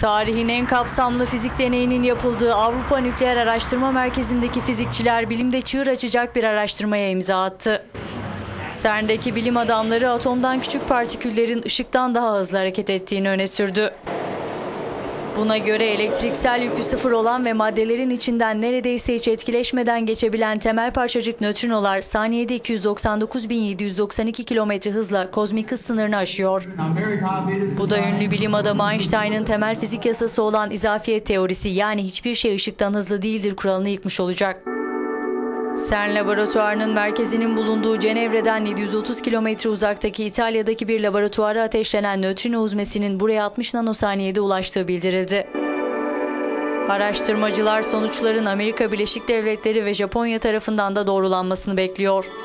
Tarihin en kapsamlı fizik deneyinin yapıldığı Avrupa Nükleer Araştırma Merkezi'ndeki fizikçiler bilimde çığır açacak bir araştırmaya imza attı. CERN'deki bilim adamları atomdan küçük partiküllerin ışıktan daha hızlı hareket ettiğini öne sürdü. Buna göre elektriksel yükü sıfır olan ve maddelerin içinden neredeyse hiç geçebilen temel parçacık nötrinolar saniyede 299.792 km hızla kozmik hız sınırını aşıyor. Bu da ünlü bilim adamı Einstein'ın temel fizik yasası olan izafiyet teorisi, yani hiçbir şey ışıktan hızlı değildir kuralını yıkmış olacak. CERN laboratuvarının merkezinin bulunduğu Cenevre'den 730 kilometre uzaktaki İtalya'daki bir laboratuvara ateşlenen nötrino huzmesinin buraya 60 nanosaniyede ulaştığı bildirildi. Araştırmacılar sonuçların Amerika Birleşik Devletleri ve Japonya tarafından da doğrulanmasını bekliyor.